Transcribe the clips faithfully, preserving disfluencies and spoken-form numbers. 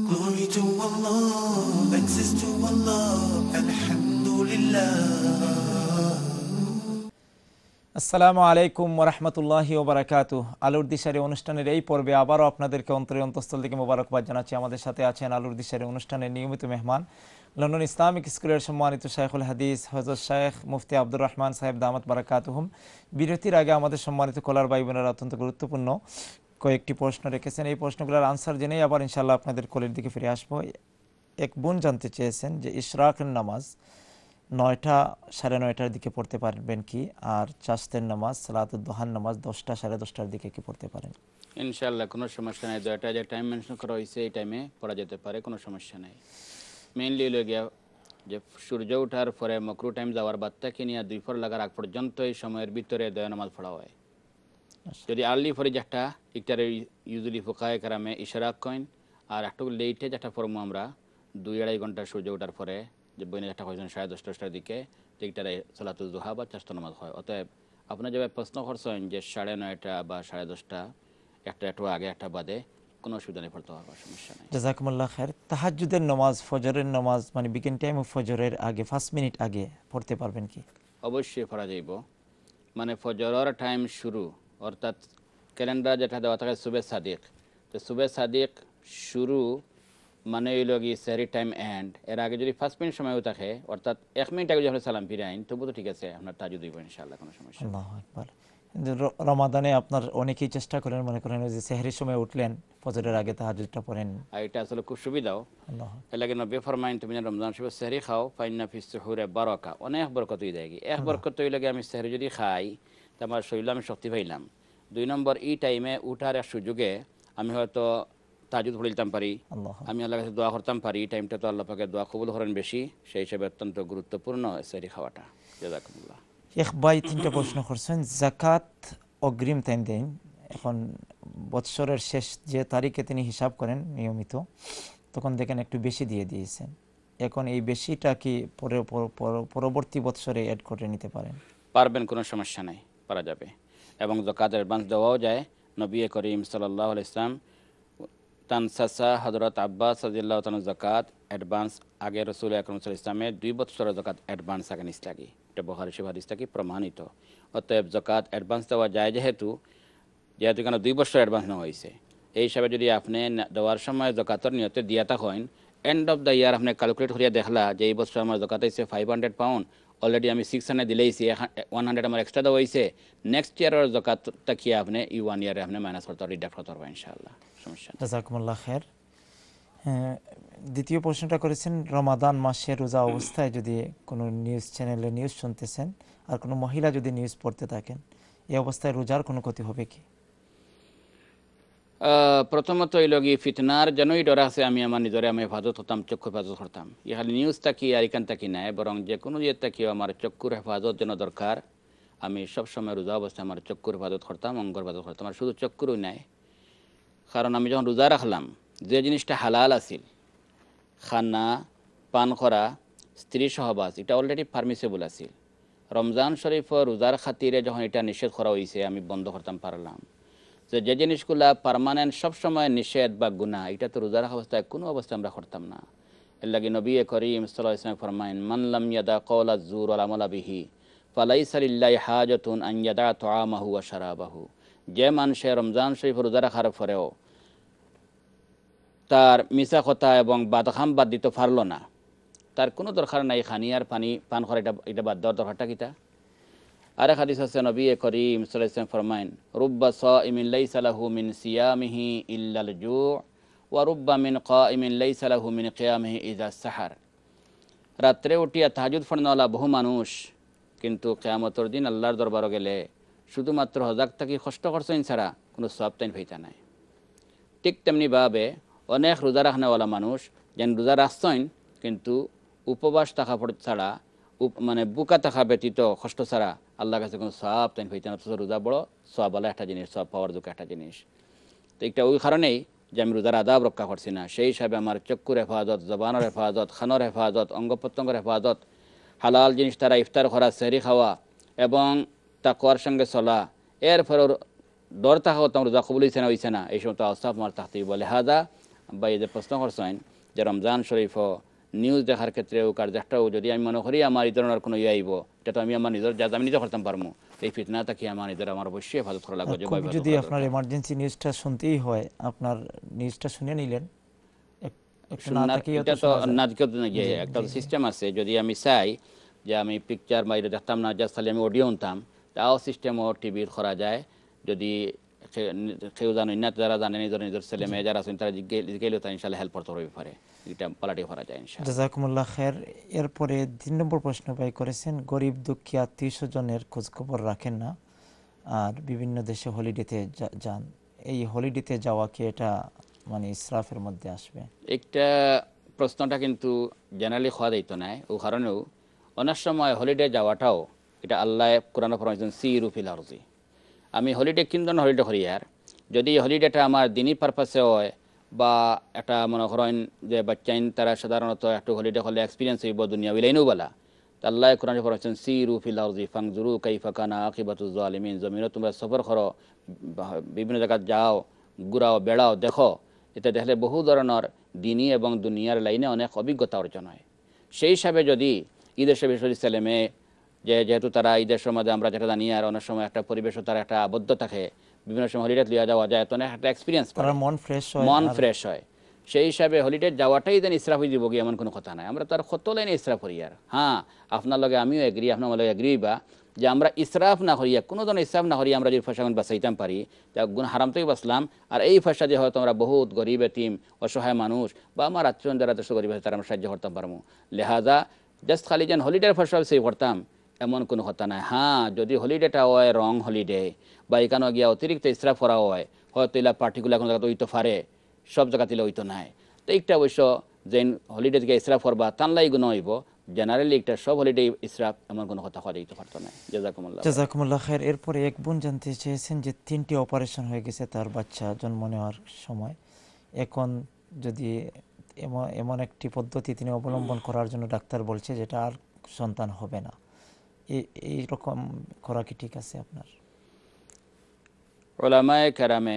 Glory to Allah, thanks is to Allah, alhamdulillah. আসসালামু আলাইকুম ওয়া রাহমাতুল্লাহি ওয়া বারাকাতুহু। আলোর দিশারি অনুষ্ঠানের এই পর্বে আবারও আপনাদেরকে অন্তরের অন্তঃস্থল থেকে মোবারকবাদ জানাচ্ছি। আমাদের সাথে আছেন আলোর দিশারি অনুষ্ঠানের নিয়মিত মেহমান, লন্ডন ইসলামিক স্কুলের সম্মানিত শাইখুল হাদিস হযরত শেখ মুফতি আব্দুর রহমান সাহেব দামাত বারাকাতুহুম। বিরতির আগে আমাদের সম্মানিত কলার ভাই বোনেরা অত্যন্ত গুরুত্বপূর্ণ কয়েকটি প্রশ্ন রেখেছেন। এই প্রশ্নগুলোর আনসার জেনেই আবার ইনশাআল্লাহ আপনাদের কলের দিকে ফিরে আসবো। এক বোন জানতে চেয়েছেন যে ইশরাকের নামাজ নয়টা সাড়ে নয়টার দিকে পড়তে পারবেন কি, আর চাস্তের নামাজ সালাতুদ দুহার নামাজ দশটা সাড়ে দশটার দিকে কি পড়তে পারেন? ইনশাআল্লাহ কোনো সমস্যা নেই। দুইটা যে টাইম মেনশন করা হয়েছে এই টাইমে পড়া যেতে পারে, কোনো সমস্যা নেই। মেইনলি হলো গিয়া যে সূর্য ওঠার পরে মকরু টাইম যাওয়ার বাদ থেকে নিয়ে দুই ফর লাগার আগ পর্যন্ত এই সময়ের ভিতরে দয়া নামাজ পড়া হয়। যদি আর্লি ফরে যেটা একটারে ইউজুয়ালি ফোকায় কারামে ইশরাক কইন, আর একটু লেটে যেটা পড়বো আমরা দুই আড়াই ঘন্টা সূর্য ওঠার পরে যে বইনে যেটা কয়েছেন সাড়ে দশটা দশটার দিকে এইটারে সালাতুল দুহা বা চাস্ত নামাজ হয়। অতএব আপনার যেভাবে প্রশ্ন করছেন যে সাড়ে নয়টা বা সাড়ে দশটা একটা একটু আগে একটা বাদে কোনো অসুবিধা নেই, পড়তে হওয়ার সমস্যা নেই। জাযাকুমুল্লাহ খায়ের। তাহাজ্জুদের নামাজ ফজরের নামাজ মানে বিগিন টাইম অফ ফজরের আগে পাঁচ মিনিট আগে পড়তে পারবেন কি? অবশ্যই পড়া যাইব। মানে ফজরের টাইম শুরু অর্থাৎ ক্যালেন্ডার যেটা দেওয়া থাকে সুবে সাদিক, তো সুবে সাদিক শুরু মানে হইল কি সেহরি টাইম এন্ড, এর আগে যদি পাঁচ মিনিট সময়ও থাকে অর্থাৎ এক মিনিট আগে যদি আপনি সালাম ফিরে আইন তবু তো ঠিক আছে, আপনার তাহাজ্জুদ হইব ইনশাআল্লাহ, কোনো সমস্যা নেই। আল্লাহু আকবার। রমাদানে আপনার অনেকেই চেষ্টা করেন, মনে করেন যে সেহরির সময় উঠলেন ফজরের আগে তাহাজ্জুদটা পড়েন, আর এটা আসলে খুব সুবিধাও। আল্লাহ এর লাগে নবী ফরমাইন তুমি রমজান শরীফ সেহরি খাও ফাইন্না ফিস সুহুরে বারাকা, অনেক বরকত হয়ে যায়। এক বরকত হইলে আমি সেহরি যদি খাই তা আমার শরীরে আমি শক্তি পাইলাম। দুই নম্বর এই টাইমে উঠার এক সুযোগে আমি হয়তো তাহাজ্জুদ পড়িতাম পারি, আমি আল্লাহর কাছে দোয়া করতাম পারি। টাইমটা তো আল্লাহ পাকের দোয়া কবুল করেন বেশি, সেই হিসেবে অত্যন্ত গুরুত্বপূর্ণ সেহরি খাওয়াটা। জাযাকুমুল্লাহ। এক ভাই তিনটা প্রশ্ন করছেন। যাকাত অগ্রিম টাইম দেন, এখন বৎসরের শেষ যে তারিখে তিনি হিসাব করেন নিয়মিত, তখন দেখেন একটু বেশি দিয়ে দিয়েছেন, এখন এই বেশিটা কি পরে পরবর্তী বৎসরে অ্যাড করে নিতে পারেন? পারবেন, কোনো সমস্যা নাই, পারা যাবে। এবং যাকাত অ্যাডভান্স দেওয়াও যায়। নবী করিম সাল্লাল্লাহু আলাইহি ওয়াসাল্লাম তানসাসা হযরত আব্বাস রাদিয়াল্লাহু তাআলা যাকাত অ্যাডভান্স আগে রাসূল আকরাম সাল্লাল্লাহু আলাইহি ওয়াসাল্লামের দুই বছরের যাকাত অ্যাডভান্স আগে নিস লাগে, এটা বুখারী শরীফ হাদিস থেকে প্রমাণিত। অতএব যাকাত অ্যাডভান্স দেওয়া যায় যেহেতু যেহেতু কেন দুই বছর অ্যাডভান্স নেওয়া হয়েছে, এই হিসাবে যদি আপনি দেওয়ার সময় যাকাতের নিয়তে দিয়া থাকেন, এন্ড অফ দ্য ইয়ার আপনি ক্যালকুলেট করিয়া দেখলা যে এই বছর আমার যাকাত হয়েছে ফাইভ হান্ড্রেড পাউন্ড, অলরেডি আমি সিক্স হান্ড্রেড দিলেইছি, ওয়ান হান্ড্রেড আমার এক্সট্রা দেওয়া হয়েছে, নেক্সট ইয়ারের যাকাতটা কি আপনি এই ওয়ান ইয়ারে আপনি মাইনাস করতে রিডাক্ট করতে পারবেন ইনশাআল্লাহ, সমস্যা নেই। জাযাকুমুল্লাহ খায়ের। হ্যাঁ, দ্বিতীয় প্রশ্নটা করেছেন রমাদান মাসে রোজা অবস্থায় যদি কোনো নিউজ চ্যানেলে নিউজ শুনতেছেন আর কোনো মহিলা যদি নিউজ পড়তে থাকেন, এই অবস্থায় রোজার কোনো ক্ষতি হবে কি? প্রথমত এই লগি ফিতনার যেনই ডর আছে, আমি আমার নিজরে আমি হেফাজত হতাম, চক্ষু হেফাজত করতাম। ই খালি নিউজটা কি আর এখানটা কি নাই, বরং যে কোনো ইয়েটা কি আমার চক্ষুর হেফাজত যেন দরকার, আমি সবসময় রোজা অবস্থায় আমার চক্ষুর হেফাজত করতাম, অঙ্গর হেফাজত করতাম। আর শুধু চক্ষুরই নাই, কারণ আমি যখন রোজা রাখলাম যে জিনিসটা হালাল আছিল, খানা পান করা স্ত্রী সহবাস, এটা অলরেডি পারমিসেবল আছিল। রমজান শরীফ রোজার খাতিরে যখন এটা নিষেধ করা হয়েছে আমি বন্ধ করতাম পারলাম। যে যে জিনিসগুলা পার্মানেন্ট সবসময় নিষেধ বা গুনাহ, এটা তো রোজা রাখা অবস্থায় কোনো অবস্থায় আমরা করতাম না। এর লাগে নবী করিম সাল্লাল্লাহু আলাইহি ওয়াসাল্লাম ফরমায়েন মান লাম ইয়াদা কওলা যুর ওয়াল আমালা বিহি ফালাইসা লিল্লাহি হাজাতুন আন ইয়াদা তুআমাহু ওয়া শারাবাহু। যে মানুষে রমজান শরীফ রোজা রাখার পরেও তার মিছা কথা এবং বাদখাম বাদ দিতে পারলো না, তার কোনো দরকার নাই খানি আর পানি পান করা, এটা এটা বাদ দেওয়ার দরকারটা কিটা? আর এক হাদিস আছে নবী করিম সাল্লাল্লাহু আলাইহি ওয়াসাল্লাম ফরমায়েন রুব্বা সাইমিন লাইসা লাহু মিন সিয়ামিহি ইল্লাল জু' ওয়া রুব্বা মিন কাইমিন লাইসা লাহু মিন কিয়ামিহি ইযা সাহার। রাত্রে উঠিয়া তাহাজ্জুদ পড়নেওয়ালা বহু মানুষ, কিন্তু কিয়ামতের দিন আল্লাহর দরবারে গেলে শুধুমাত্র হজাক থাকি কষ্ট করছেন ছাড়া কোনো সওয়াব তাইন পাইতা নাই। ঠিক তেমনিভাবে অনেক রোজা রাখনেওয়ালা মানুষ যেন রোজা রাখছেন কিন্তু উপবাস থাকা ছাড়া মানে বুকা থাকা ব্যতীত কষ্ট ছাড়া আল্লাহর কাছে কোনো সওয়াব তাইন পাইতা না। অথচ রোজা বড় সওয়াবওয়ালা একটা জিনিস, সওয়াব পাওয়ার যোগ্য একটা জিনিস। তো এটা ওই কারণেই যে আমি রোজার আদাব রক্ষা করছি না, সেই হিসাবে আমার চক্ষুর হেফাজত, জবানের হেফাজত, খানোর হেফাজত, অঙ্গ প্রত্যঙ্গের হেফাজত, হালাল জিনিস তারা ইফতার করা, সেহরি খাওয়া এবং তাকওয়ার সঙ্গে চলা, এর ফলে ডর থাকা হতাম রোজা কবুল হয়েছে না হয়েছে না, এই সমস্ত আওসাফ আমার থাকতেই বলে। হাদা বা এই যে প্রশ্ন করছেন যে রমজান শরীফ নিউজ দেখার ক্ষেত্রে হোক আর যেটাও যদি আমি মনে করি আমার এই ধরনের কোনো ইয়ে আইব এটা তো আমি আমার নিজের যা আমি নিজে করতাম পারবো এই ফিতনা থাকি আমার নিজের আমার অবশ্যই হেফাজত করা লাগবে। খুব যদি আপনার এমার্জেন্সি নিউজটা শুনতেই হয় আপনার নিউজটা শুনে নিলেন এটা তো একটা সিস্টেম আছে যদি আমি চাই যে আমি পিকচার বাইরে দেখতাম না জাস্ট খালি আমি অডিও শুনতাম তাও সিস্টেমও টিভির করা যায় যদি কেউ জানেন না যারা জানেন নিজের নিজের ছেলে মেয়ে যারা আছেন তারা জিজ্ঞেস তারা ইনশাল্লাহ হেল্প করতে পারে এটা পালাটি করা যায় ইনশাআল্লাহ। জাযাকুমুল্লাহ খায়ের। এরপরে তিন নম্বর প্রশ্ন ভাই করেছেন গরিব দুঃখী আত্মীয় স্বজনের খোঁজখবর রাখেন না আর বিভিন্ন দেশে হলিডেতে যান, এই হলিডেতে যাওয়া কি এটা মানে ইসরাফের মধ্যে আসবে? একটা প্রশ্নটা কিন্তু জেনারেলি খাওয়া দিত না ও কারণেও অনেক সময় হলিডে যাওয়াটাও এটা আল্লাহ কোরআনে ফরমাইছেন সিরু ফিল আরদি, আমি হলিডে কিন্তু হলিডে করি আর যদি হলিডেটা আমার দিনই পারপাসে হয় বা একটা মনে করেন যে বাচ্চাইন তারা সাধারণত একটু হলিডে হলে এক্সপিরিয়েন্স হইব দুনিয়া উইলাইনও বলা তা আল্লাহ কোরআনে ফরমাইছেন সিরু ফিল আরদি ফানজুরু কাইফা কানা আকিবাতুজ জালিমিন, জমিনে তোমরা সফর করো বিভিন্ন জায়গায় যাও ঘুরাও বেড়াও দেখো, এটা দেখলে বহু ধরনের দিনী এবং দুনিয়ার লাইনে অনেক অভিজ্ঞতা অর্জন হয়। সেই হিসাবে যদি ঈদের সে ছেলে মেয়ে যে যেহেতু তারা ঈদের সময় আমরা যেটা জানি আর অনেক সময় একটা পরিবেশও তারা একটা আবদ্ধ থাকে বিভিন্ন সময় হলিডে লিয়া যাওয়া যায় তো একটা এক্সপিরিয়েন্স মন ফ্রেশ হয় মন ফ্রেশ হয় সেই হিসাবে হলিডে যাওয়াটাই যেন ইসরাফ হয়ে দিব এমন কোনো কথা নাই, আমরা তার কত লাইনে ইসরাফ করি আর হ্যাঁ আপনার লগে আমিও এগ্রি আপনার লগে এগ্রি বা যে আমরা ইসরাফ না করিয়া কোনো ধরনের ইসরাফ না করিয়া আমরা যদি ফসা বাঁচাইতাম পারি তা গুণ হারাম থেকে বাঁচলাম আর এই ফসা দিয়ে হয়তো আমরা বহুত গরিব এতিম অসহায় মানুষ বা আমার আত্মীয় যারা দেশ গরিব আছে তারা আমরা সাহায্য করতে পারবো, লেহাজা জাস্ট খালি যেন হলিডের ফসা সেই করতাম এমন কোনো কথা নাই। হ্যাঁ যদি হলিডেটা হয় রং হলিডে বা এখানে গিয়া অতিরিক্ত ইসরাফ করা হয় হয়তো এলা পার্টিকুলার কোনো জায়গাতে ওইতো পারে সব জায়গাতে ওইতো নাই তো একটা অবশ্য যেন হলিডে থেকে ইসরাফ করবা তানলাই গুণ হইব জেনারেলি একটা সব হলিডে ইসরাফ এমন কোনো কথা কওয়া যেতে পারতো না। জাযাকুমুল্লাহ জাযাকুমুল্লাহ খায়ের। এরপরে এক বোন জানতে চেয়েছেন যে তিনটি অপারেশন হয়ে গেছে তার বাচ্চা জন্ম নেওয়ার সময়, এখন যদি এমন একটি পদ্ধতি তিনি অবলম্বন করার জন্য ডাক্তার বলছে যেটা আর সন্তান হবে না, এই রকম করা কি ঠিক আছে আপনার? উলামায়ে কেরামে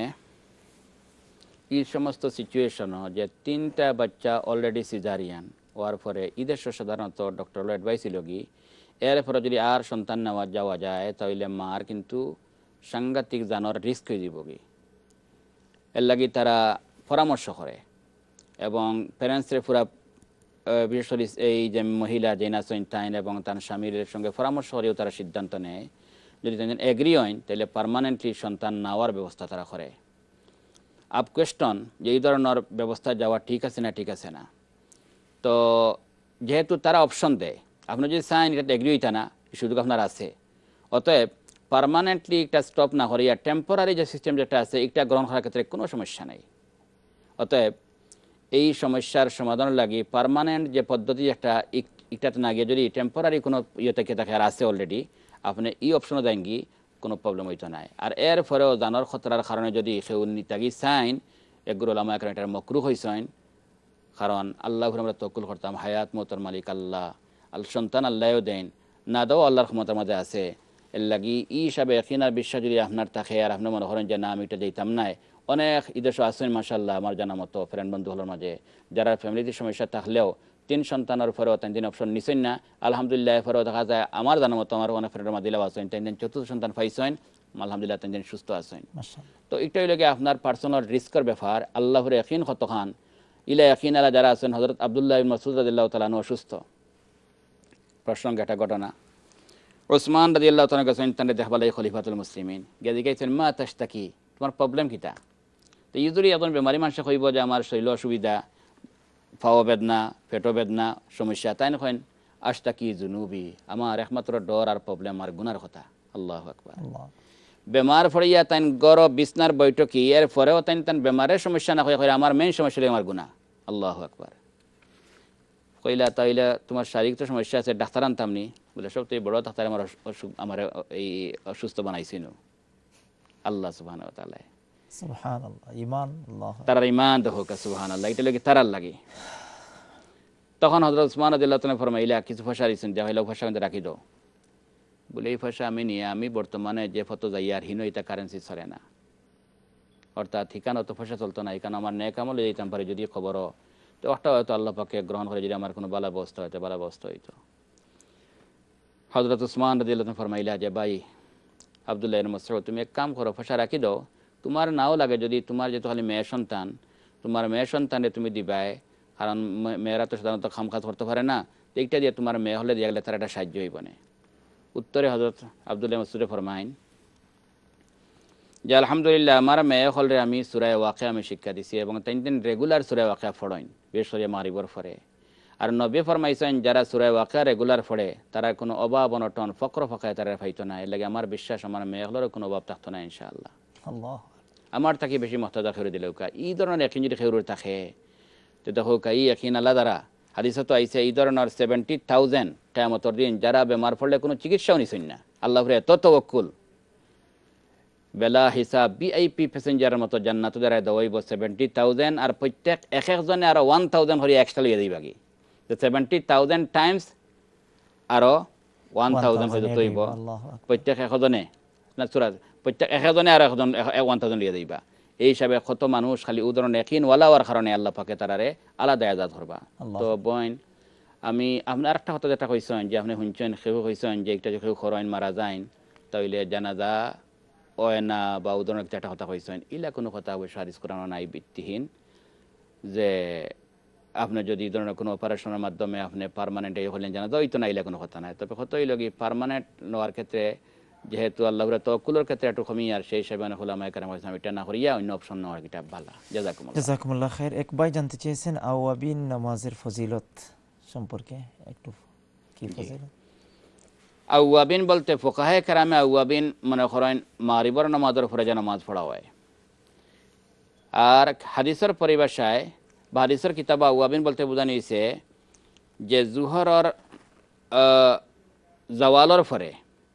এই সমস্ত সিচুয়েশনও যে তিনটা বাচ্চা অলরেডি সিজারিয়ান হওয়ার পরে ঈদের সাধারণত ডক্টর অ্যাডভাইস ছিল কি এরপরে যদি আর সন্তান নেওয়া যাওয়া যায় তাহলে মার কিন্তু সাংঘাতিক জানোয়ার রিস্ক হয়ে যাব কি এর লাগি তারা পরামর্শ করে এবং প্যারেন্টসের পুরা বিশেষ করে এই যে মহিলা জেনা সন্তান এবং তার স্বামীর সঙ্গে পরামর্শ করেও তারা সিদ্ধান্ত নেয় যদি তাদের এগ্রি হয় তাহলে পার্মানেন্টলি সন্তান নেওয়ার ব্যবস্থা তারা করে। আপ কোয়েশন যে এই ধরনের ব্যবস্থা যাওয়া ঠিক আছে না ঠিক আছে না, তো যেহেতু তারা অপশন দেয় আপনি যদি চান এটা এগ্রি হইতা না সুযোগ আপনার আছে, অতএব পার্মানেন্টলি একটা স্টপ না করিয়া টেম্পোরারি যে সিস্টেম যেটা আছে এটা গ্রহণ করার ক্ষেত্রে কোনো সমস্যা নেই। অতএব এই সমস্যার সমাধান লাগে পার্মানেন্ট যে পদ্ধতি একটা ইটাতে না গিয়ে যদি টেম্পোরারি কোনো ইয়ে থেকে থাকে আর আছে অলরেডি আপনি এই অপশনও দেন কি কোনো প্রবলেম হইতো নাই। আর এর পরেও জানার খতরার কারণে যদি সেও নিতাগি চাইন এগুলো আমার কারণে এটা মকরু হয়েছেন, কারণ আল্লাহ আমরা তকুল করতাম হায়াত মতর মালিক আল্লাহ আল সন্তান আল্লাহও দেন না দাও আল্লাহর ক্ষমতার মাঝে আছে এর লাগি ই হিসাবে এখন আর বিশ্বাস যদি আপনার থাকে আর আপনি মনে করেন যে না আমি এটা যেতাম নাই, অনেক ঈদেশ আসেন মাসাল্লাহ আমার জানা মতো ফ্রেন্ড বন্ধু হলোর মাঝে যারা ফ্যামিলিতে সমস্যা থাকলেও তিন সন্তানের পরেও তিন দিন অপশন নিছেন না আলহামদুলিল্লাহ পরেও দেখা যায় আমার জানা মতো আমার অনেক ফ্রেন্ডের মাঝে আসেন তিন দিন চতুর্থ সন্তান পাইছেন আলহামদুলিল্লাহ তিন দিন সুস্থ আছেন। তো এটাই লাগে আপনার পার্সোনাল রিস্কের ব্যাপার আল্লাহর ইয়াকিন কতখান ইলা ইয়াকিন আলা যারা আছেন হযরত আব্দুল্লাহ ইবনে মাসউদ রাদিয়াল্লাহু তাআলা আনহু অসুস্থ প্রসঙ্গে একটা ঘটনা ওসমান রাদিয়াল্লাহু তাআলা কাছে তান্ডে দেখবালাই খলিফাতুল মুসলিমিন গিয়ে জিজ্ঞাসেন মা তাশতাকি তোমার প্রবলেম কিটা, তো ইউজুয়ালি এখন বেমারি মানুষ কইব যে আমার শরীর অসুবিধা পাও বেদনা পেটো বেদনা সমস্যা তাই নয় আশতাকি জুনুবি আমার একমাত্র ডর আর প্রবলেম আর গুনার কথা। আল্লাহু আকবার। বেমার ফড়িয়া তাই গরব বিছনার বৈঠকি এর পরেও তাই তান বেমারের সমস্যা না হয় আমার মেইন সমস্যা হলো আমার গুনাহ। আল্লাহু আকবার। কইলা তাইলে তোমার শারীরিক তো সমস্যা আছে ডাক্তার আনতামনি বলে সবথেকে বড় ডাক্তার আমার আমার এই অসুস্থ বানাইছিল আল্লাহ সুবহানাহু ওয়া তাআলা। সুবহানাল্লাহ ঈমান আল্লাহ তার ঈমান দেখো সুবহানাল্লাহ এটা লাগে তারার লাগে। তখন হযরত ওসমান রাদিয়াল্লাহু তাআলা ফরমাইলা কিছু পয়সা দিছেন যা হইলো পয়সা মধ্যে রাখি দাও, বলে এই পয়সা আমি নিয়ে আমি বর্তমানে যে ফটো যাই আর হিনো এটা কারেন্সি চলে না অর্থাৎ ঠিকানা তো ফসা চলতো না, এখানে আমার নেক আমলে যেতাম পারি যদি খবরও, তো একটা হয়তো আল্লাহ পাকে গ্রহণ করে যদি আমার কোনো বালা বস্তা হইতো বালা বস্তা হইতো। হযরত উসমান রাদিয়াল্লাহু আনহু ফরমাইলা যে ভাই আব্দুল্লাহ ইবনে মাসউদ, তুমি এক কাম করো, ফসা রাখি দাও, তোমার নাও লাগে যদি তোমার যেহেতু খালি মেয়ে সন্তান, তোমার মেয়ে সন্তানে তুমি দিবাই, কারণ মেয়েরা তো সাধারণত খামখাজ করতে পারে না, এইটা দিয়ে তোমার মেয়ে হলে দিয়ে গেলে তার একটা সাহায্য হইব না। উত্তরে হযরত আব্দুল্লাহ মাসউদে ফরমাইন যে আলহামদুলিল্লাহ আমার মেয়ে হলরে আমি সূরা ওয়াকিয়া আমি শিক্ষা দিছি এবং তিন দিন রেগুলার সূরা ওয়াকিয়া পড়েন বিশেষ করে মাগরিবের পরে। আর নবী ফরমাইছেন যারা সূরা ওয়াকিয়া রেগুলার পড়ে তারা কোনো অভাব অনটন ফকর ফাকায় তারা পাইতো না। এর লাগে আমার বিশ্বাস আমার মেয়ে হলের কোনো অভাব থাকতো না ইনশাআল্লাহ। আল্লাহ আমার তাকে বেশি মহতাজা করে দিলেও কা এই ধরনের একদিন যদি খেউর থাকে তো দেখো কা এই একদিন আল্লাহ দ্বারা হাদিসে তো আইছে এই ধরনের সেভেন্টি থাউজেন্ড কিয়ামতের দিন যারা বেমার পড়লে কোনো চিকিৎসাও নিছেন না, আল্লাহর এত তাওয়াক্কুল, বেলা হিসাব ভিআইপি প্যাসেঞ্জারের মতো জান্নাত দ্বারা দওয়াইব সেভেন্টি থাউজেন্ড, আর প্রত্যেক এক একজনে আরো ওয়ান থাউজেন্ড করে এক্সট্রা লিয়ে দিই বাকি, তো সেভেন্টি থাউজেন্ড টাইমস আরো ওয়ান থাউজেন্ড হয়ে তৈব প্রত্যেক একজনে না সুরাজ প্রত্যেক একজনে আর একজন ওয়ান থাউজেন্ড লিয়ে দিবা। এই হিসাবে কত মানুষ খালি উদাহরণ একিন ওয়ালা হওয়ার কারণে আল্লাহ পাকে তারারে আলাদা আজাদ করবা। তো বইন আমি আপনি আরেকটা কথা যেটা কইছেন যে আপনি শুনছেন কেউ কইছেন যে একটা কেউ খরইন মারা যায়ন তাইলে জানাজা ওয় না বা উদাহরণ একটা কথা কইছেন, ইলা কোনো কথা অবশ্য হাদিস কোরআন নাই ভিত্তিহীন। যে আপনি যদি ধরনের কোনো অপারেশনের মাধ্যমে আপনি পার্মানেন্ট এই হলেন জানাজা ওই তো না, ইলা কোনো কথা নাই। তবে কত হইল কি পার্মানেন্ট নেওয়ার ক্ষেত্রে যেহেতু আল্লাহর তওয়াক্কুলের ক্ষেত্রে একটু কমই, আর সেই হিসাবে উলামায়ে কেরাম কইছেন এটা না করিয়া অন্য অপশন নেওয়ার কিটা ভালো। জাযাকুমুল্লাহ জাযাকুমুল্লাহ খাইর। এক ভাই জানতে চেয়েছেন আওয়াবিন নামাজের ফজিলত সম্পর্কে একটু, কি ফজিলত? আওয়াবিন বলতে ফুকাহে কেরামে আওয়াবিন মনে করেন মাগরিবের নামাজের পরে যে নামাজ পড়া হয়, আর হাদিসের পরিভাষায় বা হাদিসের কিতাবে আওয়াবিন বলতে বোঝানো হয়েছে যে জুহরের জাওয়ালের পরে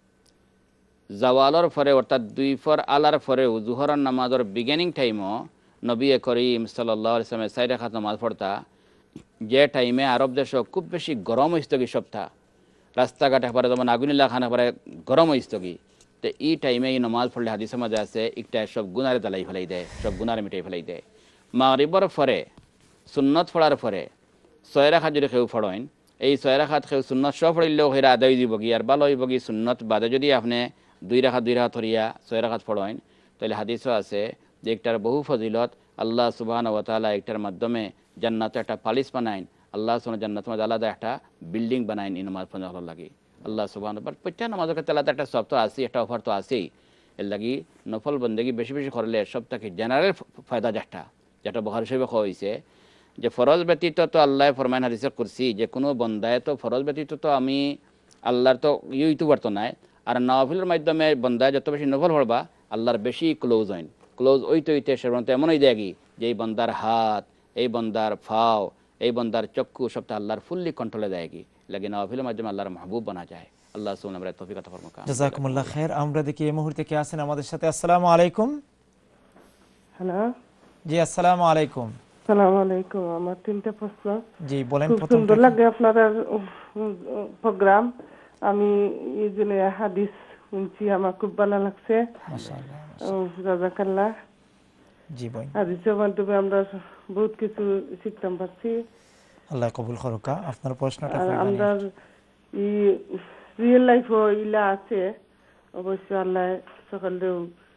জাওয়ালের পরে অর্থাৎ দুই ফর আলার পরেও জুহরের নামাজের বিগিনিং টাইমও নবী করিম সাল্লাল্লাহু আলাইহি ওয়াসাল্লাম চার রাকাত নামাজ পড়তা, যে টাইমে আরব দেশ খুব বেশি গরম হইত কি সপ্তাহ রাস্তাঘাট একবারে যেমন আগুনিল্লা খান একবারে গরম হইত কি, তো এই টাইমে এই নামাজ পড়লে হাদিসের মধ্যে আছে একটা সব গুনারে জ্বালাই ফেলাই দেয়, সব গুনারে মিটাই ফেলাই দেয়। মাগরিবের পরে সুন্নত পড়ার পরে ছয় রাকাত যদি কেউ পড়েন, এই ছয় রাকাত কেউ সুন্নত সব পড়িলেও সেটা আদায় দিব কি, আর ভালো হইব কি সুন্নত বাদে যদি আপনি দুই রাকাত দুই রাকাত ধরিয়া ছয় রাকাত পড়েন তাহলে হাদিসও আছে যে একটার বহু ফজিলত। আল্লাহ সুবহানাহু ওয়া তাআলা একটার মাধ্যমে জান্নাতে একটা পালিশ বানাইন, আল্লাহ সুবহানাহু জান্নাতের মধ্যে আলাদা একটা বিল্ডিং বানাইন এই নামাজ পড়ার লাগি। আল্লাহ সুবহানাহু বাট প্রত্যেক নামাজের ক্ষেত্রে আলাদা একটা সব তো আছে, একটা অফার তো আছেই। এর লাগি নফল বন্দেগি বেশি বেশি করলে সবটাকে জেনারেল ফায়দা যেটা যেটা বুখারী শরীফে কওয়া হয়েছে যে ফরজ ব্যতীত তো আল্লাহ ফরমান হাদিসে কুরসি যে কোনো বন্দায় তো ফরজ ব্যতীত তো আমি আল্লাহর তো ইউই তো বর্ত নাই, আর নফলের মাধ্যমে বন্দায় যত বেশি নফল পড়বা আল্লাহর বেশি ক্লোজ হইন, ক্লোজ ওইতে ওইতে সাধারণত এমনই দেখি যে এই বন্দার হাত, এই বন্দার ফাও, এই বন্দার চক্ষু সবটা আল্লাহর ফুললি কন্ট্রোলে দেয় কি লাগে নফলের মাধ্যমে আল্লাহর মাহবুব বানা যায়। আল্লাহ সুবহানাহু আমরা তৌফিক আতা ফরমাক। জাযাকুমুল্লাহ খাইর। আমরা দেখি এই মুহূর্তে কে আছেন আমাদের সাথে। আসসালামু আলাইকুম। হ্যালো, জি আসসালামু আলাইকুম। আসসালামু আলাইকুম। আমার তিনটা প্রশ্ন। জি বলেন। খুব সুন্দর লাগে আপনাদের প্রোগ্রাম। আমি এই জন্য হাদিস শুনছি, আমার খুব ভালো লাগছে। মাশাআল্লাহ জাযাকাল্লাহ। জি বই হাদিসের মাধ্যমে আমরা বহুত কিছু শিখতাম পারছি। আল্লাহ কবুল করুক। আপনার প্রশ্নটা আর কইবেন। আমরা এই রিয়েল লাইফও ইলা আছে, অবশ্য আল্লাহ সকলেও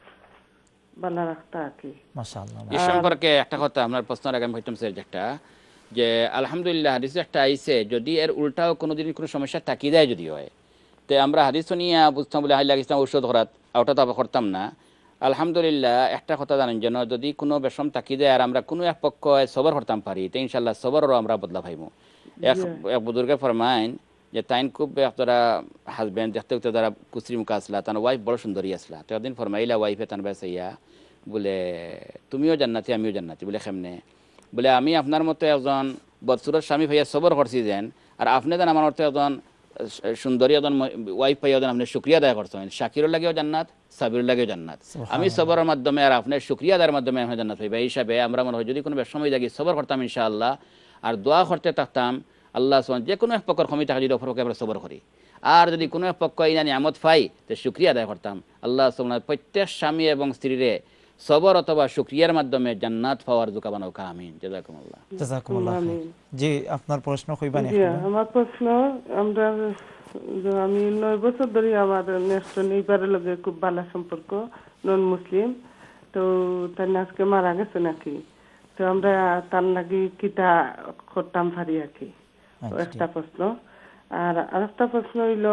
ভালো রাখতা আর কি। মাশাআল্লাহ। এই সম্পর্কে একটা কথা আপনার প্রশ্নের আগে আমি কইতাম স্যার একটা যে আলহামদুলিল্লাহ হাদিসে একটা আইছে যদি এর উল্টাও কোনো দিন কোনো সমস্যা থাকি দেয় যদি হয় তো আমরা হাদিস নিয়ে বুঝতাম বলে হাইলা ইসলাম ঔষধ করাত ওটা তো করতাম না। আলহামদুলিল্লাহ একটা কথা জানেন যেন যদি কোনো বেশম থাকি দেয় আর আমরা কোনো এক পক্ষ সবর করতাম পারি তো ইনশাল্লাহ সবরও আমরা বদলা পাইব। এক এক বুজুর্গে ফরমাইন যে তাইন খুব তারা হাজব্যান্ড দেখতে দেখতে তারা কুচরি মুখা আসলা, তার ওয়াইফ বড় সুন্দরী আসলা, তো একদিন ফরমাইলা ওয়াইফে তান বেস ইয়া বলে তুমিও জান্নাতি আমিও জান্নাতি, বলে কেমনে, বলে আমি আপনার মতো একজন বদসুরত স্বামী ভাইয়া সবর করছি যেন, আর আপনি যেন আমার মতো একজন সুন্দরী একজন ওয়াইফ পাইয়া যেন আপনি শুক্রিয়া আদায় করছেন, শাকিরও লাগেও জান্নাত সাবির লাগেও জান্নাত, আমি সবরের মাধ্যমে আর আপনার শুক্রিয়া আদায়ের মাধ্যমে আমরা জান্নাত পাইবা। এই হিসাবে আমরা মনে হয় যদি কোনো সময় দেখি সবর করতাম ইনশাআল্লাহ আর দোয়া করতে থাকতাম আল্লাহ সুবহান যে কোনো এক পক্ষের ক্ষমি টাকা যদি অপরকে আমরা সবর করি, আর যদি কোনো এক পক্ষ ইনা নিয়ামত পাই তো শুক্রিয়া আদায় করতাম। আল্লাহ সুবহান প্রত্যেক স্বামী এবং স্ত্রীরে সবর অথবা শুকরিয়ার মাধ্যমে জান্নাত পাওয়ার জোকা বানাও কা আমিন জাযাকুমুল্লাহ জাযাকুমুল্লাহ খাইর। জি আপনার প্রশ্ন কইবানি জি, আমার প্রশ্ন, আমরা যে আমি নয় বছর ধরে আমার নেক্সট নেইবারের লগে খুব ভালো সম্পর্ক, নন মুসলিম। তো তার আজকে মারা গেছে নাকি, তো আমরা তার নাকি কিতা করতাম পারি আর কি, একটা প্রশ্ন। আর আরেকটা প্রশ্ন হইল,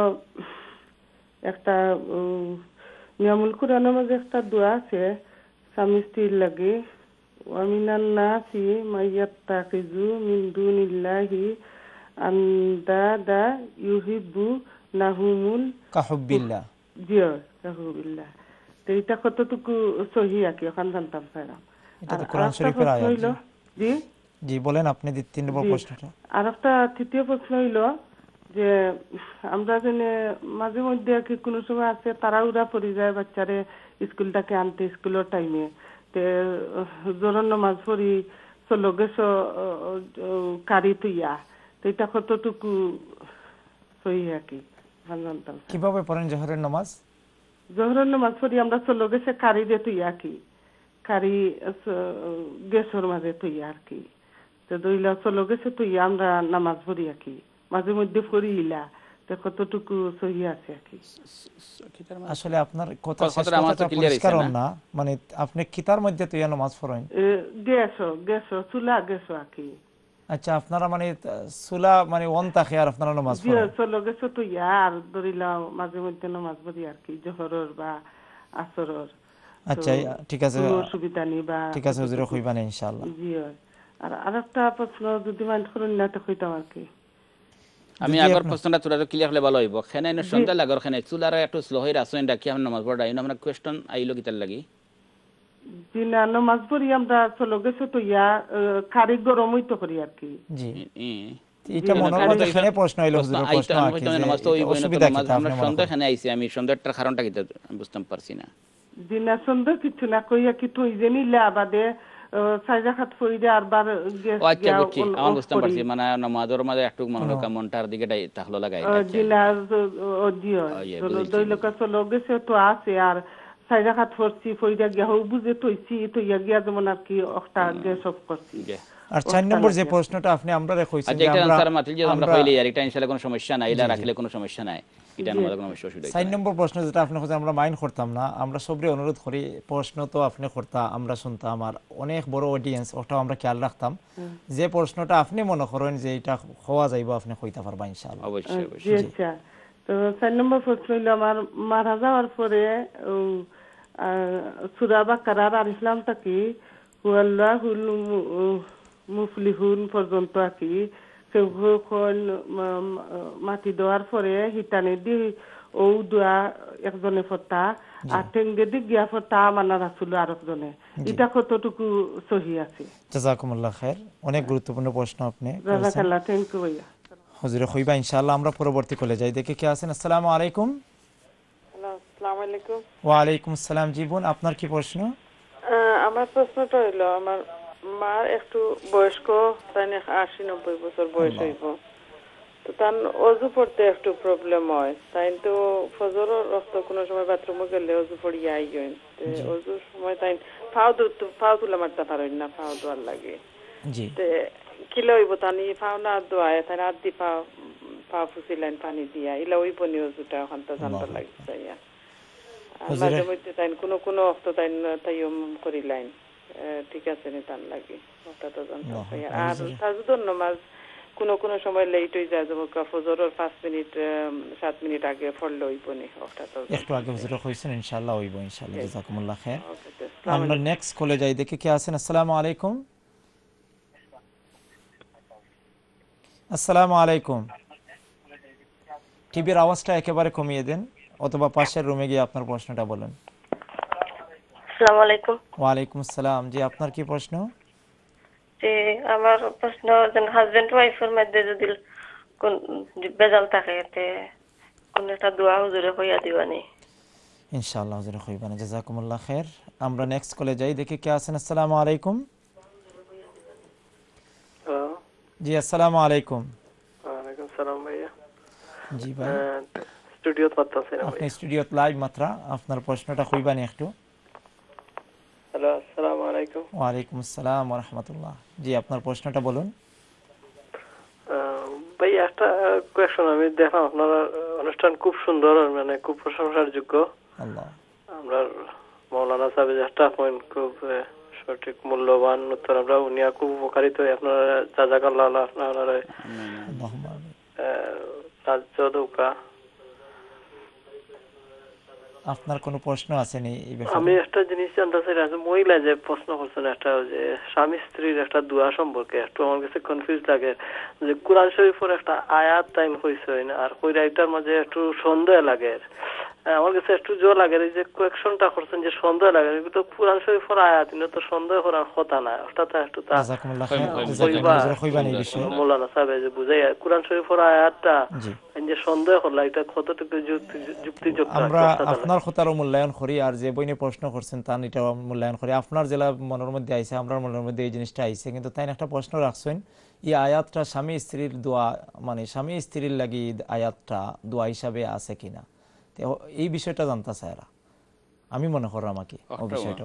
একটা নিয়ামুল কুরআনের মধ্যে একটা দোয়া আছে স্বামী স্ত্রীর লাগে, ওয়ামিনান নাসি মাইয়াত্তাখিযু মিন দুনিল্লাহি আনদাদা ইউহিব্বু নাহুমুল কাহুবিল্লাহ। জি কাহুবিল্লাহ। তো এটা কতটুকু সহি আর কি, ওখান জানতাম পাইলাম। এটা তো কোরআন শরীফের আয়াত। জি জি বলেন আপনি তিন নম্বর প্রশ্নটা। আর একটা তৃতীয় প্রশ্ন হইল যে আমরা জেনে মাঝে মধ্যে কি কোনো সময় আছে তাড়াহুড়া পড়ে যায় বাচ্চারে স্কুলটাকে আনতে, স্কুলের টাইমে তে জোরন নামাজ পড়ি চলো গেছো কারি তুইয়া, তো এটা কতটুকু সহি আর কি জানতাম। কিভাবে পড়েন জোহরের নামাজ? জোহরের নামাজ পড়ি আমরা চলো গেছে কারি দে তুইয়া কি, কারি গেছর মাঝে তুইয়া আর কি, তো দইলা চলো গেছে তুইয়া আমরা নামাজ পড়ি আর কি, মাঝে মধ্যে পড়িলা, তো কতটুকু সহি আছে আর কি। আসলে আপনার কথা কথাটা পরিষ্কার না, মানে আপনি কিতার মধ্যে তুইয়া নামাজ পড়েন? গেছো গেছো চুলা গেছো আর কি। আচ্ছা আপনারা মানে সুলা মানে ওন তাকে আর আপনারা নামাজ পড়েন? জি চলো গেছো তুইয়া আর ধরিলা মাঝে মধ্যে নামাজ পড়ি আর কি, জোহরের বা আসরের। আচ্ছা ঠিক আছে, অসুবিধা নেই বা ঠিক আছে হুজুর কইবানি ইনশাআল্লাহ। জি আর আরেকটা প্রশ্ন যদি মাইন্ড করেন না তো কইতাম আর কি। আমি আগর প্রশ্নটা তোরা ক্লিয়ার হলে ভালো হইব। খেনে এনে সন্ধ্যা লাগর খেনে চুলার একটু স্লো হয়ে আসেন ডাকি আমি নামাজ পড়া ইনো আমরা কোশ্চেন আইলো কিতার লাগি জি না নামাজ পড়ি আমরা চলো গেছো তো ইয়া কারি গরম হইতো করি আর কি। জি এটা মনের মধ্যে এখানে প্রশ্ন হইলো হুজুরের প্রশ্ন আর কি যে নামাজ তো হইব না, অসুবিধা কি আমরা সন্ধ্যা খেনে আইছি, আমি সন্ধ্যাটার কারণটা কি বুঝতাম পারছি না। জি না সন্ধ্যা কিছু না কইয়া কি তুই জেনি লাবাদে সাইজা খাত ফইরা আর বার গেস ও আচ্ছা বুঝছি, আমি বুঝতাম পারছি মানে নামাজের মধ্যে একটু মনে কা মনটার দিকে তাহলো লাগাই জি না ও জি চলো দুই লোক চলো গেছে তো আছে আর সাইজা খাত ফরছি ফইরা গিয়া হউ বুঝে তইছি তইয়া গিয়া যেমন আর কি একটা গেস অফ করছি। আর চার নম্বর যে প্রশ্নটা আপনি আমরা কইছেন যে আমরা আনসার মাত্র যে আমরা কইলি আর এটা ইনশাআল্লাহ কোনো সমস্যা নাই, এটা রাখলে কোনো সমস্যা নাই, এটা আমাদের কোনো অসুবিধা নাই। চার নম্বর প্রশ্ন যেটা আপনি কইছেন আমরা মাইন্ড করতাম না, আমরা সবরে অনুরোধ করি প্রশ্ন তো আপনি করতা আমরা শুনতাম আর অনেক বড় অডিয়েন্স ওটাও আমরা খেয়াল রাখতাম, যে প্রশ্নটা আপনি মনে করেন যে এটা হওয়া যাইবো আপনি কইতা পারবা ইনশাআল্লাহ। অবশ্যই অবশ্যই। আচ্ছা তো চার নম্বর প্রশ্ন হইলো আমার মারা যাওয়ার পরে সূরা বাকারার আর ইসলাম তাকি হুয়াল্লাহুল মুফলিহুন পর্যন্ত আর কি মাটি দেওয়ার পরে হিটানে দি ও দোয়া একজনে ফটা আর টেঙ্গে দি গিয়া ফটা মানা রাসুল আর একজনে, এটা কতটুকু সহি আছে? জাযাকুমুল্লাহ খাইর, অনেক গুরুত্বপূর্ণ প্রশ্ন আপনি করেছেন। জাযাকাল্লাহ, থ্যাংক ইউ ভাইয়া। হুজুরে কইবা ইনশাআল্লাহ। আমরা পরবর্তী কলে যাই, দেখে কে আছেন। আসসালামু আলাইকুম। হ্যালো আসসালামু আলাইকুম। ওয়া আলাইকুম আসসালাম। জি বোন আপনার কি প্রশ্ন? আমার প্রশ্নটা হইলো আমার মার একটু বয়স্ক, তাই আশি নব্বই বছর বয়স হইব, তো তার অজু পড়তে একটু প্রবলেম হয়, তাই তো ফজর রক্ত কোনো সময় বাথরুমে গেলে অজু পড়িয়া আইন, অজুর সময় তাই ফাও ফাও তুলা মারতে পারেন না, ফাও দোয়ার লাগে কিলা হইব তানি ফাও না দোয়ায় তাই রাত দি পা পা ফুসিলেন পানি দিয়া ইলা হইব নি অজুটা ওখান তো জানতে লাগছে। মাঝে মধ্যে তাই কোনো কোনো অক্ত তাই তাইম করিলেন ঠিক আছে নি তার লাগে ওটা তো জানতে পাই। আর তাজুদুর নামাজ কোনো কোনো সময় লেট হয়ে যায়, যেমন ফজরের পাঁচ মিনিট সাত মিনিট আগে পড়লে হইব নি, ওটা তো একটু আগে হুজুর কইছেন ইনশাআল্লাহ হইব ইনশাআল্লাহ। জাযাকুমুল্লাহ খাইর। আমরা নেক্সট কলে যাই, দেখে কে আছেন। আসসালামু আলাইকুম। আসসালামু আলাইকুম। টিভির আওয়াজটা একেবারে কমিয়ে দেন অথবা পাশের রুমে গিয়ে আপনার প্রশ্নটা বলেন। আসসালামু আলাইকুম। ওয়া আলাইকুম আসসালাম। জি আপনার কি প্রশ্ন? জি আমার প্রশ্ন যে হাজবেন্ড ওয়াইফের মধ্যে যদি কোন বেজাল থাকে তে কোন একটা দোয়া হুজুরে কইয়া দিবানি ইনশাআল্লাহ হুজুরে কইবানি। জাযাকুমুল্লাহ খাইর। আমরা নেক্সট কলে যাই, দেখে কে আছেন। আসসালামু আলাইকুম। হ্যালো জি আসসালামু আলাইকুম। ওয়া আলাইকুম সালাম ভাইয়া। জি ভাই স্টুডিওতে পাচ্ছেন আপনি স্টুডিওতে লাইভ মাত্রা আপনার প্রশ্নটা কইবানি একটু। হ্যালো আলাইকুম। ওয়ালাইকুম আসসালাম ওয়া রাহমাতুল্লাহ। জি, আপনার প্রশ্নটা বলুন। ভাই একটা কোয়েশ্চন, আমি দেখলাম আপনার অনুষ্ঠান খুব সুন্দর, মানে খুব প্রশংসার যোগ্য। আল্লাহ। আমরা মৌলানা সাহেব একটা পয়েন্ট খুব সঠিক মূল্যবান উত্তর, আমরা উনিয়া খুব উপকারিত হই। আপনারা জাযাকাল্লাহ, আপনারা আল্লাহুম্মা আমিন। রাজ্যদৌকা আপনার কোনো প্রশ্ন আছে নি এই ব্যাপারে? আমি একটা জিনিস জানতে চাই, মহিলা যে প্রশ্ন করছেন একটা যে স্বামী স্ত্রীর একটা দোয়া সম্পর্কে, একটু আমার কাছে কনফিউজ লাগে যে কোরআন শরীফের একটা আয়াত টাইম হয়েছে না, আর কইরাইটার মাঝে একটু সন্দেহ লাগে। আমার কাছে একটু জোর লাগে এই যে কোয়েকশনটা করছেন যে সন্দেহ লাগে, কিন্তু কোরআন শরীফের আয়াত কিন্তু তো সন্দেহ করার কথা না। ওটাতে একটু তা জাযাকুমুল্লাহ খাইর, জাযাকুমুল্লাহ খাইবান এই বিষয়ে মৌলানা সাহেব যে বুঝাই কোরআন শরীফের আয়াতটা যে সন্দেহ করলা, এটা কতটুকু যুক্তিযুক্ত? আমরা আপনার কথারও মূল্যায়ন করি, আর যে বইনে প্রশ্ন করছেন তার এটা মূল্যায়ন করি। আপনার জেলা মনের মধ্যে আইছে, আমরা মনের মধ্যে এই জিনিসটা আইছে, কিন্তু তাই একটা প্রশ্ন রাখছেন এই আয়াতটা স্বামী স্ত্রীর দোয়া, মানে স্বামী স্ত্রীর লাগি আয়াতটা দোয়া হিসাবে আছে কিনা, তো এই বিষয়টা জানতে চাই। আমি মনে করি আমাকে বিষয়টা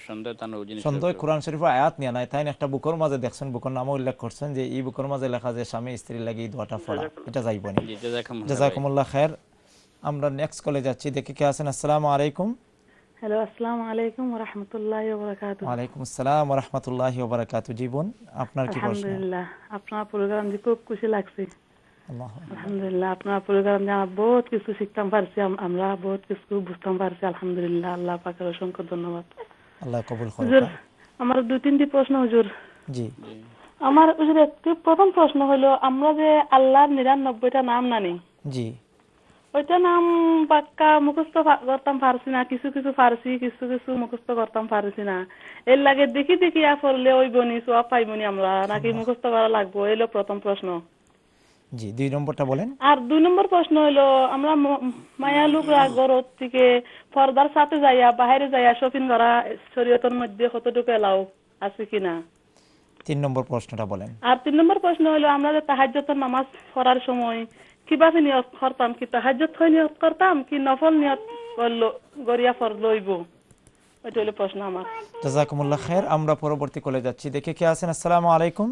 সন্দেহ কোরআন শরীফের আয়াত নিয়ে নাই, তাই একটা বুকের মাঝে দেখছেন, বুকের নামও উল্লেখ করছেন যে এই বুকের মাঝে লেখা যে স্বামী স্ত্রীর লাগি দোয়াটা পড়া, এটা যাইব না। জাযাকুমুল্লাহ খাইর। আমরা নেক্সট কলে যাচ্ছি, দেখে কে আছেন। আসসালামু আলাইকুম। হ্যালো, আসসালামু আলাইকুম ওয়া রাহমাতুল্লাহি ওয়া বারাকাতুহু। ওয়া আলাইকুম আসসালাম ওয়া রাহমাতুল্লাহি ওয়া বারাকাতুহু। জীবন, আপনার কি প্রশ্ন? আলহামদুলিল্লাহ, আপনার প্রোগ্রাম দিয়ে খুব খুশি লাগছে। আল্লাহ আলহামদুলিল্লাহ, আপনার প্রোগ্রাম দিয়ে আমরা বহুত কিছু শিখতাম পারছি, আমরা বহুত কিছু বুঝতাম পারছি। আলহামদুলিল্লাহ, আল্লাহ পাকের অসংখ্য ধন্যবাদ। আল্লাহ কবুল করুন। হুজুর, আমার দুই তিনটি প্রশ্ন হুজুর। জি। আমার হুজুর একটি প্রথম প্রশ্ন হলো, আমরা যে আল্লাহর নিরানব্বইটা নাম জানি, জি, ওইটা নাম পাক্কা মুখস্থ করতাম পারছি না, কিছু কিছু পারছি, কিছু কিছু মুখস্থ করতাম পারছি না। এর লাগে দেখি দেখি আ পড়লে ওই বনি সব পাইবনি আমরা, নাকি মুখস্থ করা লাগবো? এলো প্রথম প্রশ্ন। জি, দুই নম্বরটা বলেন। আর দুই নম্বর প্রশ্ন হলো, আমরা মায়া লোকরা ঘর থেকে পর্দার সাথে যাইয়া বাইরে যাইয়া শপিং করা শরীয়তের মধ্যে কতটুকু এলাও আছে কিনা? তিন নম্বর প্রশ্নটা বলেন। আর তিন নম্বর প্রশ্ন হলো, আমরা যে তাহাজ্জুদের নামাজ পড়ার সময় কিভাবে নিয়ত করতাম, কি তাহাজ্জুদ হয় নিয়ত করতাম, কি নফল নিয়ত করলো গরিয়া ফরজ লইব? ওইটা হলো প্রশ্ন আমার। জাযাকুমুল্লাহ খাইর। আমরা পরবর্তী কলে যাচ্ছি, দেখে কে আছেন। আসসালামু আলাইকুম।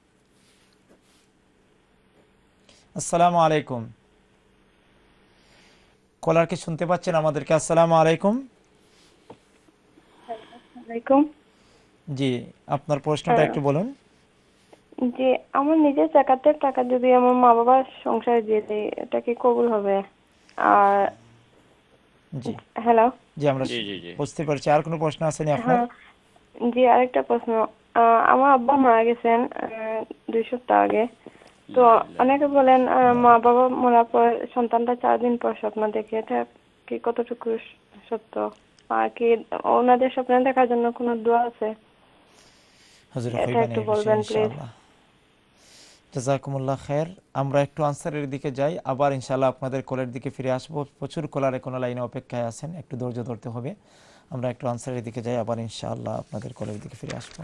আসসালামু আলাইকুম। কলার কি শুনতে পাচ্ছেন আমাদেরকে? আসসালামু আলাইকুম। আলাইকুম। জি, আপনার প্রশ্নটা একটু বলুন। জি, আমার নিজের জাকাতের টাকা যদি আমার মা বাবার সংসারে দিয়ে দেই, এটা কি কবুল হবে? আর জি, হ্যালো। জি, আমরা বুঝতে পারছি। আর কোনো প্রশ্ন আছে নি আপনার? জি, আরেকটা প্রশ্ন। আমার আব্বা মারা গেছেন দুই সপ্তাহ আগে, তো অনেকে বলেন মা বাবা মরার পর সন্তানটা চার দিন পর স্বপ্ন দেখে, এটা কি কতটুকু সত্য? আর কি ওনাদের স্বপ্ন দেখার জন্য কোনো দোয়া আছে? হুজুর এটা একটু বলবেন প্লিজ। জাযাকুমুল্লাহ খাইর। আমরা একটু আনসারের দিকে যাই, আবার ইনশাআল্লাহ আপনাদের কলের দিকে ফিরে আসবো। প্রচুর কলার কোনো লাইনে অপেক্ষায় আছেন, একটু ধৈর্য ধরতে হবে। আমরা একটু আনসারের দিকে যাই, আবার ইনশাআল্লাহ আপনাদের কলের দিকে ফিরে আসবো।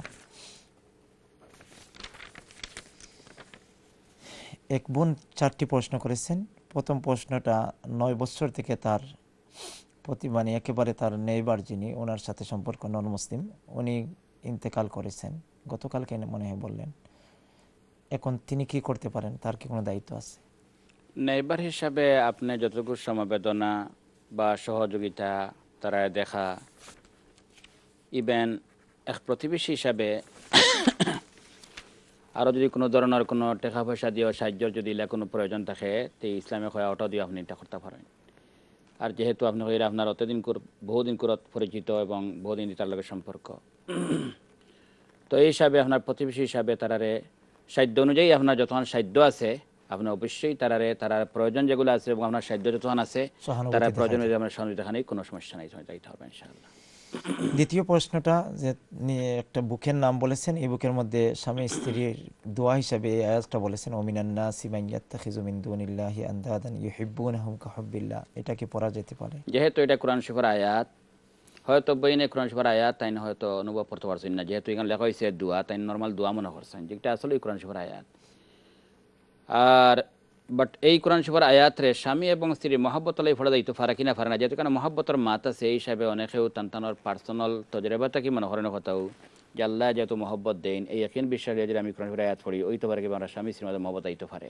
এক বোন চারটি প্রশ্ন করেছেন। প্রথম প্রশ্নটা, নয় বছর থেকে তার প্রতি মানে একেবারে তার নেইবার যিনি, ওনার সাথে সম্পর্ক নন মুসলিম, উনি ইন্তেকাল করেছেন গতকালকে মনে হয় বললেন। এখন তিনি কি করতে পারেন, তার কি কোনো দায়িত্ব আছে? নেইবার হিসাবে আপনি যতটুকু সমবেদনা বা সহযোগিতা তারা দেখা, ইভেন এক প্রতিবেশী হিসাবে আরও যদি কোনো ধরনের কোনো টাকা পয়সা দিয়ে সাহায্যর যদি কোনো প্রয়োজন থাকে, তো ইসলামে হয় ওটা দিয়ে আপনি এটা করতে পারেন। আর যেহেতু আপনি আপনার অতদিন বহুদিন করে পরিচিত এবং বহুদিন তার লগে সম্পর্ক, তো এই হিসাবে আপনার প্রতিবেশী হিসাবে তারারে সাধ্য অনুযায়ী আপনার যতক্ষণ সাধ্য আছে, আপনার অবশ্যই তারারে তারার প্রয়োজন যেগুলো আছে এবং আপনার সাধ্য যতক্ষণ আছে তারা প্রয়োজন অনুযায়ী আপনার সহযোগিতা নেই, কোনো সমস্যা নেই, যাইতে হবে ইনশাআল্লাহ। দ্বিতীয় প্রশ্নটা যে একটা বুকের নাম বলেছেন, এই বুকের মধ্যে স্বামী স্ত্রীর দোয়া হিসাবে এই আয়াতটা বলেছেন, ওমিনান নাসি মান ইয়াত্তাখিযু মিন দুনিল্লাহি আনদাদান ইউহিব্বুনাহুম কাহুব্বিল্লাহ। এটা কি পড়া যেতে পারে? যেহেতু এটা কোরআন শরীফের আয়াত, হয়তো বইনে কোরআন শরীফের আয়াত তাই হয়তো অনুভব করতে পারছেন না, যেহেতু এখানে লেখা হয়েছে দোয়া, তাই নর্মাল দোয়া মনে করছেন, যেটা আসলে কোরআন শরীফের আয়াত। আর বাট এই কোরআন শরীফের আয়াতরে স্বামী এবং স্ত্রীর মহব্বত লাই ফোড়া দিতে পারে কিনা পারে না, যেহেতু কেন মহব্বতের মাত আছে, এই হিসাবে অনেকেও টান টানোর পার্সোনাল তজরেবা কি মনে করেন কথাও যে আল্লাহ যেহেতু মহব্বত দেন এই ইয়াকিন বিশ্বাস যদি আমি কোরআন শরীফের আয়াত পড়ি ওই তো পারে কি আমরা স্বামী স্ত্রীর মধ্যে মহব্বত আইতে পারে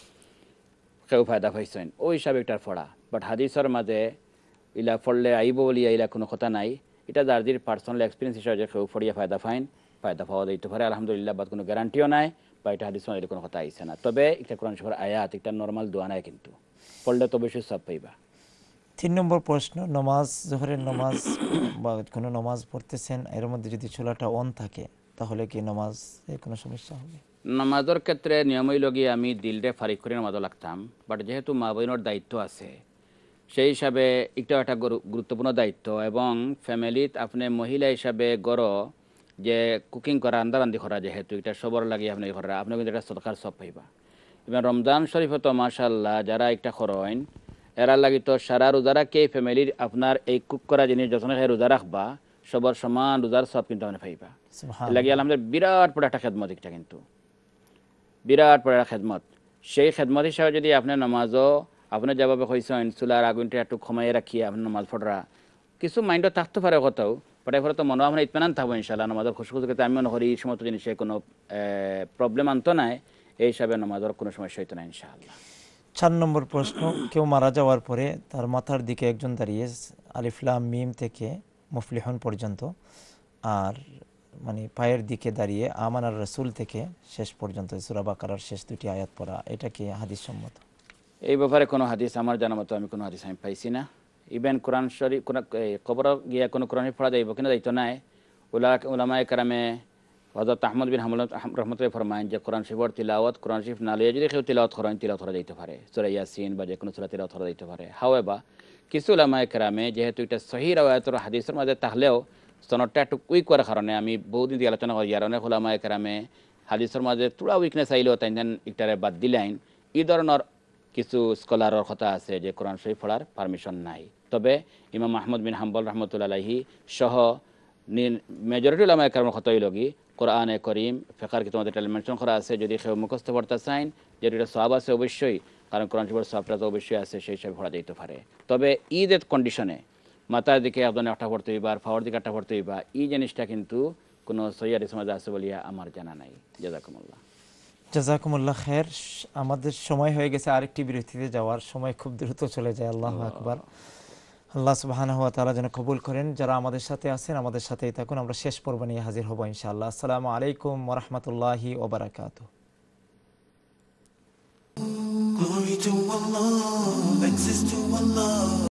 কেউ ফায়দা পাইছেন ওই হিসাবে একটার পড়া বাট হাদিসের মাঝে ইলা পড়লে আইব বলিয়া ইলা কোনো কথা নাই এটা যার যার পার্সোনাল এক্সপিরিয়েন্স হিসাবে যে কেউ পড়িয়া ফায়দা পাইন ফায়দা পাওয়া দিতে পারে আলহামদুলিল্লাহ বাদ কোনো গ্যারান্টিও নাই বা এটা হাদিস মাঝে কোনো কথা আইছে না তবে একটা কোরআন শরীফের আয়াত একটা নর্মাল দোয়া নাই কিন্তু পড়লে তো বেশি সব পাইবা। তিন নম্বর প্রশ্ন, নমাজ জোহরের নমাজ বা কোনো নমাজ পড়তেছেন এর মধ্যে যদি চুলাটা অন থাকে তাহলে কি নমাজ কোনো সমস্যা হবে? নামাজের ক্ষেত্রে নিয়মই লগি আমি দিলরে ফারিক করে নামাজও লাগতাম বাট যেহেতু মা বোনের দায়িত্ব আছে সেই হিসাবে একটা একটা গুরুত্বপূর্ণ দায়িত্ব এবং ফ্যামিলিত আপনি মহিলা হিসাবে গড় যে কুকিং করা রান্দারান্দি করা যেহেতু এটা সবর লাগে আপনি করা আপনি কিন্তু একটা সদকার সব পাইবা। এবার রমজান শরীফ তো মাশাআল্লাহ যারা একটা করেন এরা লাগি তো সারা রোজা কে ফ্যামিলির আপনার এই কুক করা জিনিস যখন রোজা রাখবা সবার সমান রোজার সব কিন্তু আপনি পাইবা লাগে আলহামদুলিল্লাহ বিরাট বড় একটা খেদমত একটা কিন্তু বিরাট বড় একটা খেদমত সেই খেদমত হিসাবে যদি আপনি নামাজও আপনি যেভাবে কইছেন চুলার আগুনটা একটু কমাইয়ে রাখিয়ে আপনি নামাজ পড়া কিছু মাইন্ডও থাকতে পারে কোথাও বাট এরপরে তো মনে আপনার ইতমানান থাকবো ইনশাল্লাহ নামাজের খুশি খুশি করতে আমি মনে করি এই সমস্ত জিনিসে কোনো প্রবলেম আনতো নাই এই হিসাবে নামাজের কোনো সমস্যা হইতো না ইনশাআল্লাহ। চার নম্বর প্রশ্ন, কেউ মারা যাওয়ার পরে তার মাথার দিকে একজন দাঁড়িয়ে আলিফ লাম মিম থেকে মুফলিহুন পর্যন্ত আর মানে পায়ের দিকে দাঁড়িয়ে আমানার রাসূল থেকে শেষ পর্যন্ত সূরা বাকারার শেষ দুটি আয়াত পড়া এটা কি হাদিস সম্মত? এই ব্যাপারে কোনো হাদিস আমার জানা মতো আমি কোনো হাদিস আমি পাইছি না। ইভেন কোরআন শরীফ কোন কবর গিয়া কোনো কোরআন পড়া যাইব কিনা দায়িত্ব নাই। ওলা ওলামায়ে কেরামে হযরত আহমদ বিন হাম্বল রহমতুল্লাহ ফরমায়েন যে কোরআন শরীফের তিলাওয়াত কোরআন শরীফ না লইয়া যদি কেউ তিলাওয়াত করেন তিলাওয়াত করা যাইতে পারে সূরা ইয়াসিন বা যে কোনো সূরা তিলাওয়াত করা যাইতে পারে। হাওয়েভার কিছু ওলামায়ে কেরামে যেহেতু এটা সহিহ রাওয়ায়াতের হাদিসের মধ্যে তাহলেও সনদটা একটু উইক করার কারণে আমি বহুদিন দিয়ে আলোচনা করি আর অনেক ওলামায়ে কেরামে হাদিসের মধ্যে তোরা উইকনেস আইলেও তাই একটারে বাদ দিলেন এই ধরনের কিছু স্কলারের কথা আছে যে কোরআন শরীফ পড়ার পারমিশন নাই। তবে ইমাম আহমদ বিন হাম্বল রহমতুল্লাহ আলাইহি সহ মেজরিটি ওলামায়ে কেরামের কথা হইল কি কোরআনে করিম ফিকহের কি তোমাদের মেনশন করা আছে যদি কেউ মুখস্থ পড়তে চান যেটা এটা সওয়াব আছে অবশ্যই কারণ কোরআন শরীফের সওয়াবটা তো অবশ্যই আছে সেই হিসাবে পড়া যেতে পারে। তবে ঈদের কন্ডিশনে মাথার দিকে একজনে একটা পড়তে হইবা আর ফাওয়ার দিকে একটা পড়তে হইবা এই জিনিসটা কিন্তু কোনো সহিহ হাদিসের মধ্যে আছে বলিয়া আমার জানা নাই। জাযাকুমুল্লাহ। জাযাকুমুল্লাহ খায়ের। আমাদের সময় হয়ে গেছে আরেকটি বিরতিতে যাওয়ার, সময় খুব দ্রুত চলে যায়। আল্লাহু আকবার। আল্লাহ সুবহানাহু ওয়া তাআলা যেন কবুল করেন। যারা আমাদের সাথে আছেন আমাদের সাথেই থাকুন, আমরা শেষ পর্ব নিয়ে হাজির হব ইনশাআল্লাহ। আসসালামু আলাইকুম ওয়া রাহমাতুল্লাহি ওয়া বারাকাতুহু। Glory to Allah, thanks is to Allah.